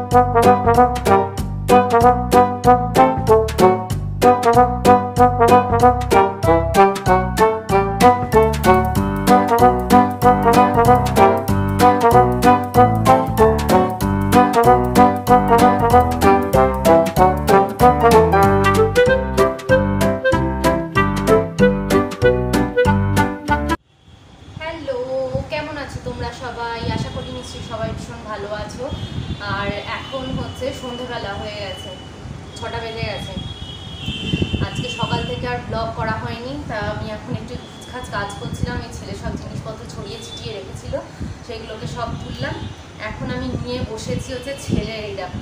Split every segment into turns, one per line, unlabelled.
তোমরা সবাই আশা করি নিশ্চয়ই সবাই ভীষণ ভালো আছো। আর এখন হচ্ছে সন্ধ্যেবেলা হয়ে গেছে, 6টা বেজে গেছে। আজকে সকাল থেকে আর ব্লগ করা হয়নি, তা আমি এখন একটু খাজ কাজ করছিলাম। এই ছেলে সব জিনিসপত্র ছড়িয়ে ছিটিয়ে রেখেছিল, সেগুলোকে সব তুললাম। এখন আমি নিয়ে বসেছি হচ্ছে ছেলের, এই দেখো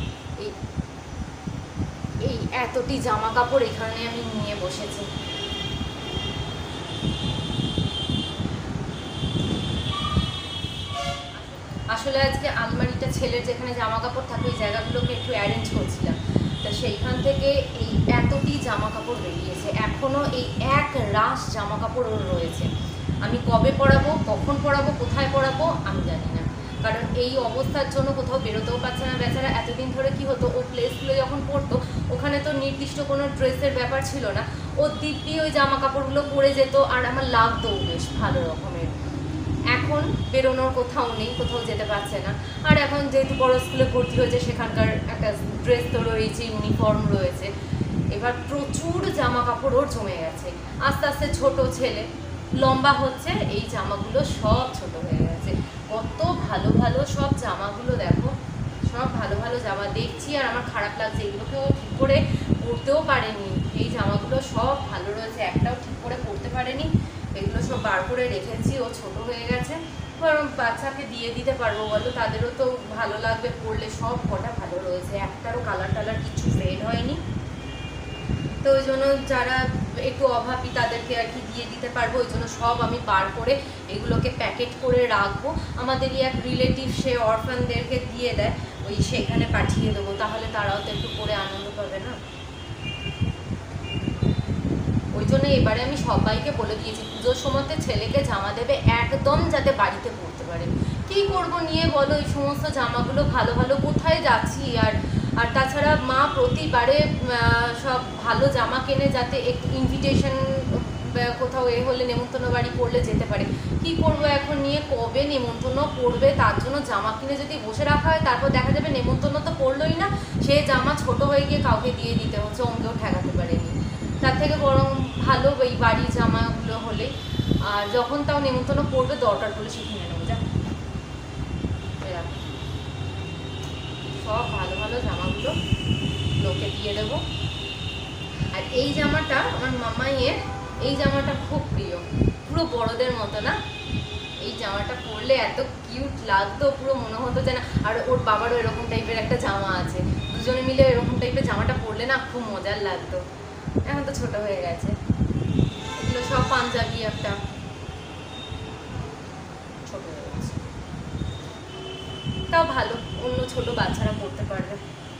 এই এতটি জামা কাপড় এখানে আমি নিয়ে বসেছি। আসলে আজকে আলমারিটা ছেলের যেখানে জামা কাপড় থাকে ওই জায়গাগুলোকে একটু অ্যারেঞ্জ করছিলাম, তা সেইখান থেকে এই এতটি জামা কাপড় বেরিয়েছে। এখনও এই এক রাশ জামা কাপড় ওর রয়েছে। আমি কবে পরাবো, কখন পরাবো, কোথায় পরাবো আমি জানি না, কারণ এই অবস্থার জন্য কোথাও বেরোতেও পারছে না বেচারা। এতদিন ধরে কি হতো, ও প্লে স্কুলে যখন পড়তো ওখানে তো নির্দিষ্ট কোনো ড্রেসের ব্যাপার ছিল না, ও দিব্যি ওই জামা কাপড়গুলো পরে যেত, আর আমার লাগতোও বেশ ভালো রকমের। এখন বেরোনোর কোথাও নেই, কোথাও যেতে পারছে না। আর এখন যেহেতু বড় স্কুলে ভর্তি হয়েছে সেখানকার একটা ড্রেস তো রয়েছে, ইউনিফর্ম রয়েছে, এবার প্রচুর জামা কাপড় ওর জমে গেছে। আস্তে আস্তে ছোট ছেলে, লম্বা হচ্ছে, এই জামাগুলো সব ছোট হয়ে গেছে। কত ভালো ভালো সব জামাগুলো দেখো, সব ভালো ভালো জামা দেখছি আর আমার খারাপ লাগছে। এগুলোকেও ঠিক করে পরতেও পারেনি, এই জামাগুলো সব ভালো রয়েছে, একটাও ঠিক করে পরতে পারেনি। এগুলো সব বার করে রেখেছি, ও ছোট হয়ে গেছে, বরং বাচ্চাকে দিয়ে দিতে পারবো বলো, তাদেরও তো ভালো লাগবে পরলে। সব কটা ভালো রয়েছে, একটারও কালার টালার কিছু ফেড হয়নি। তো ওই জন্য যারা একটু অভাবী তাদেরকে আর কি দিয়ে দিতে পারবো, ওই জন্য সব আমি বার করে এগুলোকে প্যাকেট করে রাখবো। আমাদেরই এক রিলেটিভ, সে অরফানদেরকে দিয়ে দেয়, ওই সেখানে পাঠিয়ে দেবো, তাহলে তারাও তো একটু পরে আনন্দ পাবে না। ওই জন্য এবারে আমি সবাইকে বলে দিয়েছি পুজোর সময়তে ছেলেকে জামা দেবে একদম যাতে বাড়িতে পরতে পারে। কি করব নিয়ে বলো, এই সমস্ত জামাগুলো ভালো ভালো কোথায় যাচ্ছি। আর আর তাছাড়া মা প্রতিবারে সব ভালো জামা কেনে যাতে একটু ইনভিটেশন কোথাও এ হলে নেমন্তন্ন বাড়ি পড়লে যেতে পারে। কি করব এখন নিয়ে, কবে নেমন্তন্ন পড়বে, তার জন্য জামা কিনে যদি বসে রাখা হয় তারপর দেখা যাবে নেমন্তন্ন তো পড়লোই না, সে জামা ছোট হয়ে গিয়ে কাউকে দিয়ে দিতে হচ্ছে, অঙ্কেও ঠেকাতে পারেনি। তার থেকে বরং ভালো ওই বাড়ির জামাগুলো হলে, আর যখন তাও নেমন্তন্ন পড়বে দরকার পড়লে সে কিনে নেবো। যা সব ভালো ভালো জামাগুলো লোকে দিয়ে দেবো। আর এই জামাটা আমার মামাইয়ের, এই জামাটা খুব প্রিয়, পুরো বড়দের মতো না। এই জামাটা পরলে এত কিউট লাগতো, পুরো মনে হতো যে না। আর ওর বাবারও এরকম টাইপের একটা জামা আছে, দুজনে মিলে এরকম টাইপের জামাটা পরলে না খুব মজার লাগতো। এখন তো ছোট হয়ে গেছে। এগুলো সব পাঞ্জাবি, একটা ছোট হয়ে গেছে, তাও ভালো, অন্য ছোট বাচ্চারা পড়তে পারবে।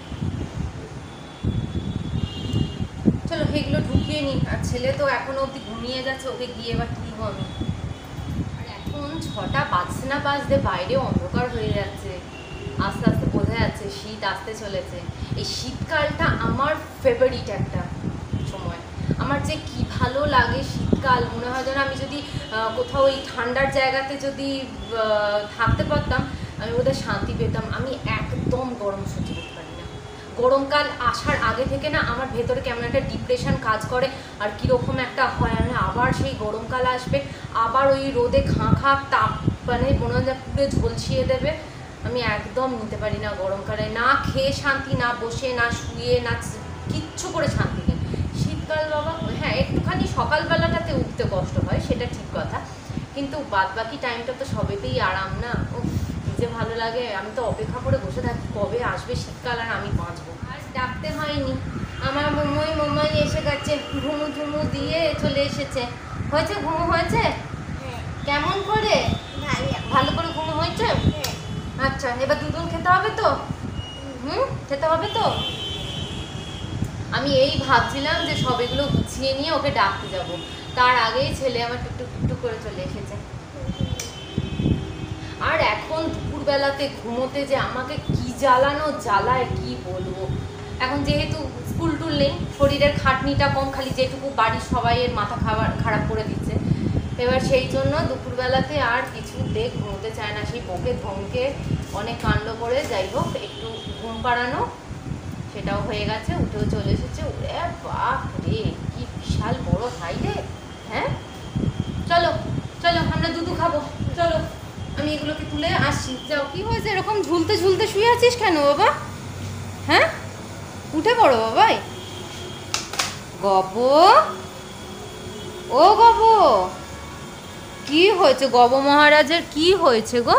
চলো এগুলো ঢুকিয়ে নিই। আর ছেলে তো এখনো অব্দি ঘুমিয়ে যাচ্ছে, ওকে গিয়ে এবার তুলবো আমি। আর এখন 6টা বাজছে না বাজতে বাইরে অন্ধকার হয়ে যাচ্ছে, আস্তে আস্তে বোঝা যাচ্ছে শীত আসতে চলেছে। এই শীতকালটা আমার ফেভারিট একটা সময়, আমার যে কি ভালো লাগে শীতকাল। মনে হয় যেন আমি যদি কোথাও এই ঠান্ডার জায়গাতে যদি থাকতে পারতাম আমি বোধহয় শান্তি পেতাম। আমি একদম গরম সহ্য করতে পারি না। গরমকাল আসার আগে থেকে না আমার ভেতরে কেমন একটা ডিপ্রেশন কাজ করে, আর কীরকম একটা হয়, আমি আবার সেই গরমকাল আসবে, আবার ওই রোদে খাঁ খাঁ তাপ, মানে মনে হয় পুরো ঝলসিয়ে দেবে। আমি একদম নিতে পারি না গরমকালে, না খেয়ে শান্তি, না বসে, না শুয়ে, না কিচ্ছু করে শান্তি নেই। শীতকাল বাবা হ্যাঁ একটুখানি সকালবেলাটাতে উঠতে কষ্ট হয়, সেটা ঠিক কথা, কিন্তু বাদবাকি টাইমটা তো সবেতেই আরাম না। ও যে ভালো লাগে, আমি তো অপেক্ষা করে বসে থাকি কবে আসবে শীতকাল আর আমি বাঁচবো। আর ডাকতে হয়নি, আমার মোমাই এসে গেছে, ঘুমু ঝুমু দিয়ে চলে এসেছে। হয়েছে ঘুমু হয়েছে? কেমন করে? ভালো করে ঘুমু হয়েছে? আচ্ছা এবার দুধ খেতে হবে তো? খেতে হবে তো। আমি এই ভাবছিলাম যে সব এগুলো গুছিয়ে নিয়ে ওকে ডাকতে যাব, তার আগেই ছেলে আমার টুকটুক টুকটুক করে চলে এসেছে। আর এখন দুপুরবেলাতে ঘুমোতে যে আমাকে কি জ্বালানো জ্বালায় কি বলবো। এখন যেহেতু স্কুল টুল নেই, শরীরের খাটনিটা কম, খালি যেটুকু বাড়ির সবাইয়ের মাথা খারাপ করে দিচ্ছে। এবার সেই জন্য দুপুরবেলাতে আর কিছুতে ঘুমোতে চায় না, সেই বকে ধমকে অনেক কাণ্ড করে। যাই হোক, একটু ঘুম পাড়ানো সেটাও হয়ে গেছে, উঠেও চলে এসেছে। ওরে বাপ রে, কি বিশাল বড় ভাই রে। হ্যাঁ চলো চলো, আমরা দুধু খাবো, চলো আমি এগুলোকে তুলে আসছি। যাও। কি হয়েছে, এরকম ঝুলতে ঝুলতে শুয়ে আছিস কেন বাবা? হ্যাঁ উঠে পড়ো বাবাই। গব, ও গব, কি হয়েছে গব মহারাজের, কি হয়েছে গো?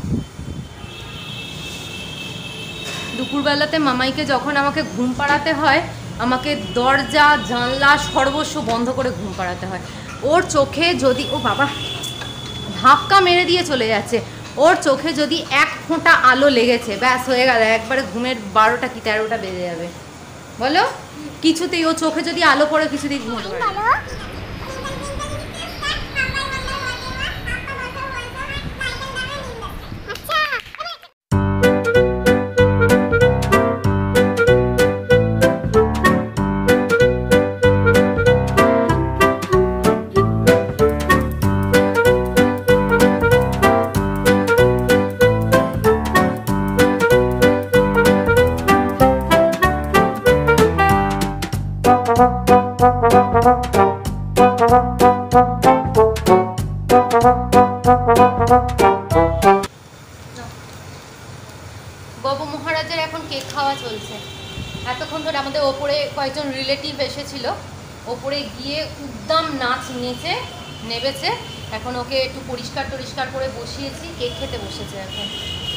দুপুরবেলাতে মামাইকে যখন আমাকে ঘুম পাড়াতে হয়, আমাকে দরজা জানলা সর্বস্ব বন্ধ করে ঘুম পাড়াতে হয়। ওর চোখে যদি, ও বাবা ধাক্কা মেরে দিয়ে চলে যাচ্ছে, ওর চোখে যদি এক ফোঁটা আলো লেগেছে, ব্যাস হয়ে গেল, একবারে ঘুমের 12টা কি 13টা বেজে যাবে। বলো, কিছুতেই ও চোখে যদি আলো পড়ে কিছুতেই ঘুমোতে পারে না। গব মহারাজের এখন কেক খাওয়া চলছে। এতক্ষণ ধরে আমাদের ওপরে কয়েকজন রিলেটিভ এসেছিল, ওপরে গিয়ে উদ্দাম নাচ নেবেছে। এখন ওকে একটু পরিষ্কার করে বসিয়েছি, কেক খেতে বসেছে এখন।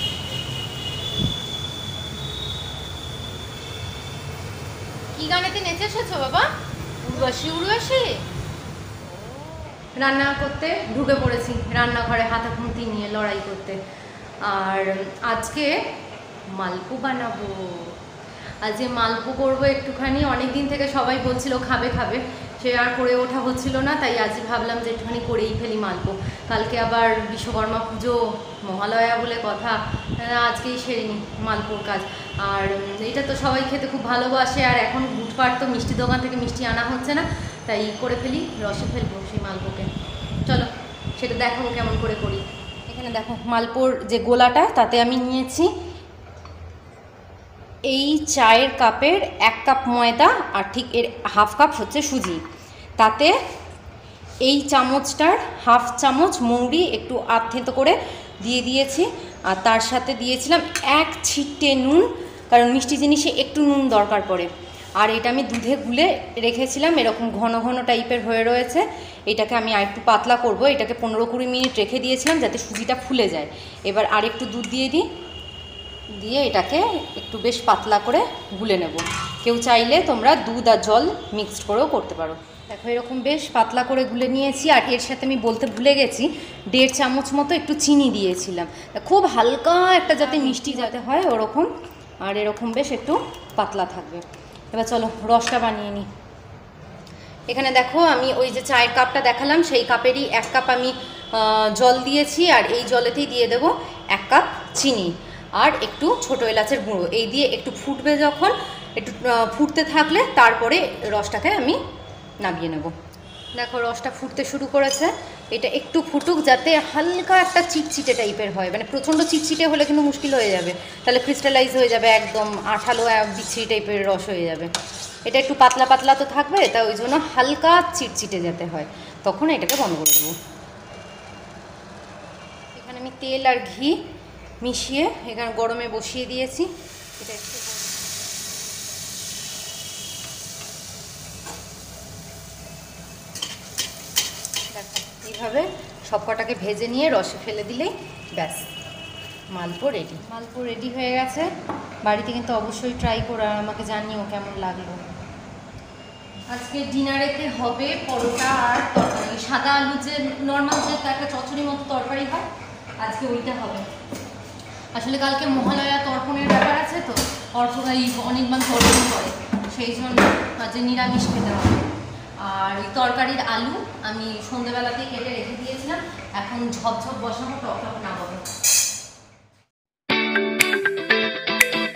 কি গানেতে নেচে এসেছো বাবা? উর্বশী। রান্না করতে ঢুকে পড়েছি, রান্নাঘরে হাতে খুন্তি নিয়ে লড়াই করতে। আর আজকে মালপু বানাবো। আজকে মালপু করবো একটুখানি। অনেক দিন থেকে সবাই বলছিল খাবে, সে আর করে ওঠা হচ্ছিল না, তাই আজ ভাবলাম যে একটুখানি করেই ফেলি মালপু। কালকে আবার বিশ্বকর্মা পুজো, মহালয়া বলে কথা, আজকেই সেরে নিই মালপুর কাজ। আর এটা তো সবাই খেতে খুব ভালোবাসে, আর এখন বুটপাট তো মিষ্টি দোকান থেকে মিষ্টি আনা হচ্ছে না, তাই করে ফেলি, রসে ফেলবো সেই মালপুকে। চলো সেটা দেখো কেমন করে করি। এখানে দেখো মালপুর যে গোলাটা, তাতে আমি নিয়েছি এই চায়ের কাপের 1 কাপ ময়দা, আর ঠিক এর হাফ কাপ হচ্ছে সুজি। তাতে এই চামচটার হাফ চামচ মৌরি একটু আধেতো করে দিয়ে দিয়েছি, আর তার সাথে দিয়েছিলাম 1 ছিটে নুন, কারণ মিষ্টি জিনিসে একটু নুন দরকার পড়ে। আর এটা আমি দুধে গুলে রেখেছিলাম, এরকম ঘন ঘন টাইপের হয়ে রয়েছে। এটাকে আমি আর একটু পাতলা করব, এটাকে 15-20 মিনিট রেখে দিয়েছিলাম যাতে সুজিটা ফুলে যায়। এবার আর একটু দুধ দিয়ে এটাকে একটু বেশ পাতলা করে গুলে নেব। কেউ চাইলে তোমরা দুধ আর জল মিক্সড করেও করতে পারো। দেখো এরকম বেশ পাতলা করে গুলে নিয়েছি। আর এর সাথে আমি বলতে ভুলে গেছি, 1.5 চামচ মতো একটু চিনি দিয়েছিলাম, খুব হালকা একটা যাতে মিষ্টি যাতে হয় ওরকম। আর এরকম বেশ একটু পাতলা থাকবে। এবার চলো রসটা বানিয়ে নিই। এখানে দেখো আমি ওই যে চায়ের কাপটা দেখালাম, সেই কাপেরই 1 কাপ আমি জল দিয়েছি, আর এই জলেতেই দিয়ে দেবো 1 কাপ চিনি আর একটু ছোটো এলাচের গুঁড়ো। এই দিয়ে একটু ফুটবে, যখন একটু ফুটতে থাকলে তারপরে রসটাকে আমি নামিয়ে নেব। দেখো রসটা ফুটতে শুরু করেছে, এটা একটু ফুটুক, যাতে হালকা একটা চিটচিটে টাইপের হয়। মানে প্রচণ্ড চিটচিটে হলে কিন্তু মুশকিল হয়ে যাবে, তাহলে ক্রিস্টালাইজ হয়ে যাবে, একদম আঠালো বিচ্ছিরি টাইপের রস হয়ে যাবে। এটা একটু পাতলা পাতলা তো থাকবে, তা ওই জন্য হালকা চিটচিটে যেতে হয়, তখন এটাকে বন্ধ করে দেবো। এখানে আমি তেল আর ঘি মিশিয়ে এখানে গরমে বসিয়ে দিয়েছি। এটা একটু এইভাবে সব কটাকে ভেজে নিয়ে রসে ফেলে দিলেই ব্যাস মালপো রেডি। মালপো রেডি হয়ে গেছে। বাড়িতে কিন্তু অবশ্যই ট্রাই করো, আর আমাকে জানিও কেমন লাগলো। আজকে ডিনারেতে হবে পরোটা আর তরকারি, সাদা আলু যে নর্মাল যে একটা চচ্চড়ি মতো তরকারি হয়, আজকে ওইটা হবে। আসলে কালকে মহালয়া তর্পণের ব্যাপার আছে, তো অনির্বাণ তর্পণ করে, সেই জন্য আজকে নিরামিষ খেতে হবে। আর এই তরকারির আলু আমি সন্ধ্যেবেলাতেই কেটে রেখে দিয়েছিলাম, এখন ঝপঝপ বসাবো, টক টক নামাবো।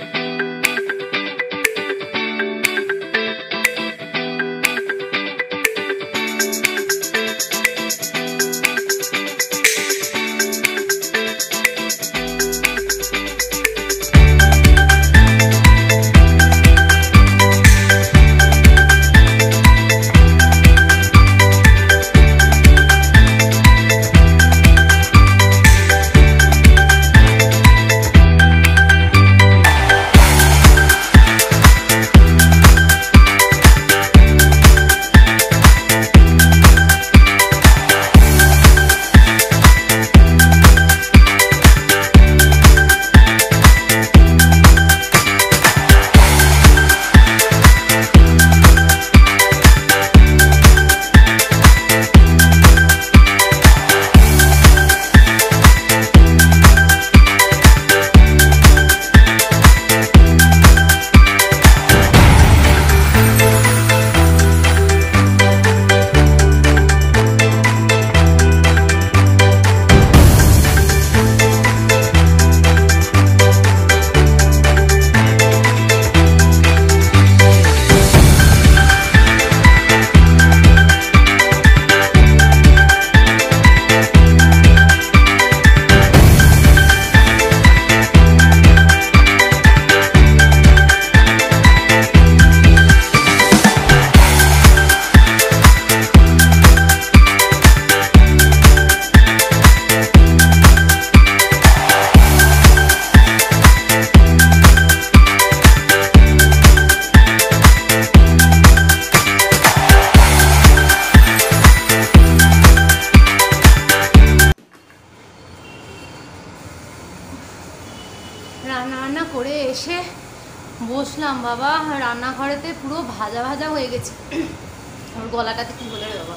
এসে বসলাম বাবা, রান্নাঘরেতে পুরো ভাজা ভাজা হয়ে গেছে। ওর গলাটাতে কি হলে বাবা,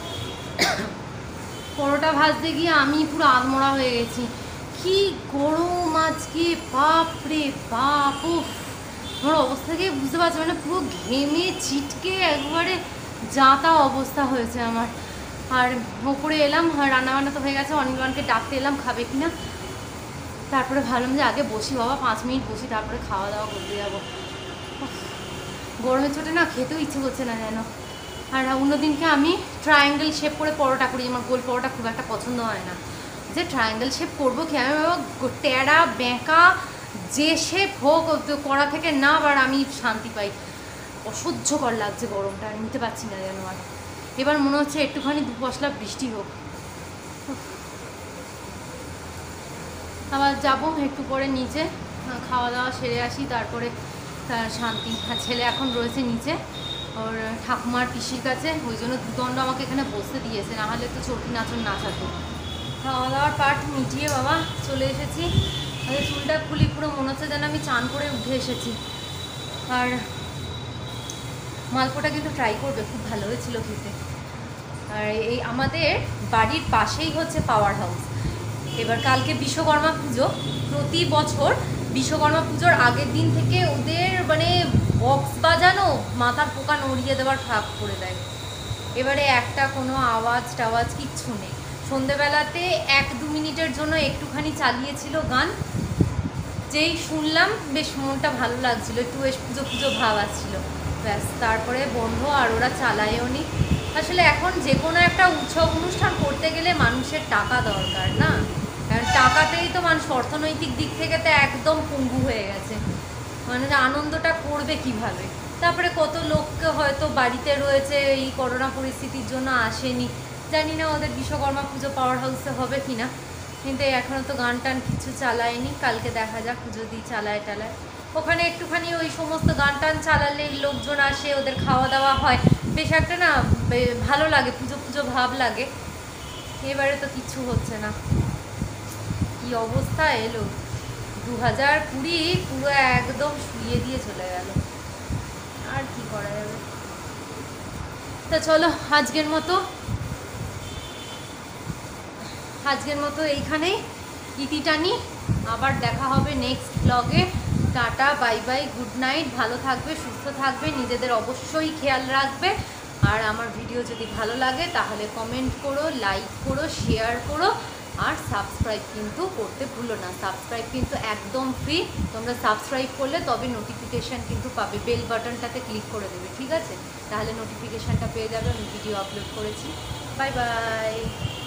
পরোটা ভাজতে গিয়ে আমি পুরো আধমরা হয়ে গেছি। কি গরম আজকে, বাপ রে বাপ, উফ আমার অবস্থা থেকে বুঝতে পারছি, মানে পুরো ঘেমে চিটকে একবারে যাতা অবস্থা হয়েছে আমার। আর ওপরে এলাম, রান্নাবান্না তো হয়ে গেছে, অনির্বাণকে ডাকতে এলাম খাবে কিনা। তারপরে ভাবলাম যে আগে বসি বাবা, 5 মিনিট বসি, তারপরে খাওয়া দাওয়া করতে যাবো। গরমের চোটে না খেতেও ইচ্ছে করছে না যেন। আর অন্যদিনকে আমি ট্রায়াঙ্গেল শেপ করে পরোটা করি, আমার গোল পরোটা খুব একটা পছন্দ হয় না। যে ট্রায়াঙ্গেল শেপ করবো কি আমি বাবা, টেরা বেঁকা যে শেপ হোক করা থেকে না, আবার আমি শান্তি পাই। অসহ্যকর লাগছে গরমটা, আর নিতে পারছি না যেন। আর এবার মনে হচ্ছে একটুখানি দুপশলা বৃষ্টি হোক। আবার যাবো একটু পরে নিচে, খাওয়া দাওয়া সেরে আসি, তারপরে শান্তি। আর ছেলে এখন রয়েছে নিচে ওর ঠাকুমার পিসির কাছে, ওই জন্য দুদণ্ড আমাকে এখানে বসতে দিয়েছে, না হলে তো চটি নাচন নাচাতো। খাওয়া দাওয়ার পাট মিটিয়ে বাবা চলে এসেছি। চুলটা খুলি, পুরো মনে হচ্ছে যেন আমি চান করে উঠে এসেছি। আর মালপোটা কিন্তু ট্রাই করবে, খুব ভালো হয়েছিল খেতে। আর এই আমাদের বাড়ির পাশেই হচ্ছে পাওয়ার হাউস। এবার কালকে বিশ্বকর্মা পুজো, প্রতি বছর বিশ্বকর্মা পুজোর আগের দিন থেকে ওদের মানে বক্স বাজানো মাথার পোকা নড়িয়ে দেওয়ার ফাঁক করে দেয়। এবারে একটা কোনো আওয়াজ টাওয়াজ কিচ্ছু নেই। সন্ধেবেলাতে 1-2 মিনিটের জন্য একটুখানি চালিয়েছিল গান, যেই শুনলাম বেশ মনটা ভালো লাগছিল, একটু বেশ পুজো পুজো ভাব আসছিলো, ব্যাস তারপরে বন্ধ। আর ওরা চালায়ও নি। আসলে এখন যে কোনো একটা উৎসব অনুষ্ঠান করতে গেলে মানুষের টাকা দরকার না, কারণ টাকাতেই তো মানুষ অর্থনৈতিক দিক থেকে তো একদম পঙ্গু হয়ে গেছে। মানে আনন্দটা করবে কিভাবে? তারপরে কত লোককে হয়তো বাড়িতে রয়েছে, এই করোনা পরিস্থিতির জন্য আসেনি, জানি না ওদের বিশ্বকর্মা পুজো পাওয়ার হাউসে হবে কিনা। কিন্তু এখনও তো গান টান কিছু চালায়নি, কালকে দেখা যাক যদি চালায় টালায়। ওখানে একটুখানি ওই সমস্ত গান টান চালালে লোকজন আসে, ওদের খাওয়া দাওয়া হয়, বেশ একটা না ভালো লাগে, পুজো পুজো ভাব লাগে। এবারে তো কিছু হচ্ছে না, কি অবস্থা এলো 2020 পুরো একদম শুয়ে দিয়ে চলে গেল, আর কি করা যাবে। তা চলো আজকের মতো এইখানেই ইতি টানি। আবার দেখা হবে নেক্সট ব্লগে। Tata, bye bye, good night. ভালো থাকবে, সুস্থ থাকবে, নিজেদের অবশ্যই খেয়াল রাখবে। আর আমার ভিডিও যদি ভালো লাগে তাহলে কমেন্ট করো, লাইক করো, শেয়ার করো, আর সাবস্ক্রাইব কিন্তু করতে ভুলো না। সাবস্ক্রাইব কিন্তু একদম ফ্রি, তোমরা সাবস্ক্রাইব করলে তবে নোটিফিকেশান কিন্তু পাবে। বেল বাটনটাতে ক্লিক করে দেবে, ঠিক আছে? তাহলে নোটিফিকেশানটা পেয়ে যাবে আমি ভিডিও আপলোড করেছি। Bye by.